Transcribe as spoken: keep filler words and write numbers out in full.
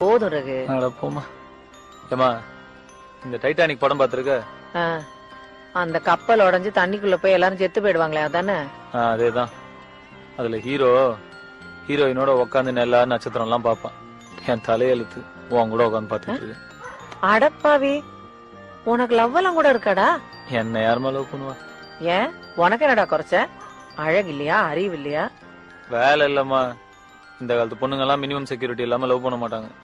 போதும் ரகு. அட போமா. ஏமா இந்த டைட்டானிக் படம் பாத்துருக்க? அந்த கப்பல் உடைஞ்சு தண்ணிக்குள்ள போய் எல்லாரும் செத்து போயிடுவாங்களே அதானே? அதேதான். அதுல ஹீரோ ஹீரோயினோட உட்காந்து எல்லா நட்சத்திரம் எல்லாம் பாப்பான். என் தலையெழுத்து உன் கூட உட்காந்து பாத்துட்டு இருக்கு. அடப்பாவி, உனக்கு லவ் எல்லாம் கூட இருக்காடா? என்ன யாருமா லவ் பண்ணுவா? ஏன் உனக்கு என்னடா குறைச்ச? அழகு இல்லையா, அறிவு இல்லையா? வேலை இல்லம்மா. இந்த காலத்து பொண்ணுங்க எல்லாம் மினிமம் செக்யூரிட்டி இல்லாம லவ் பண்ண மாட்டாங்க.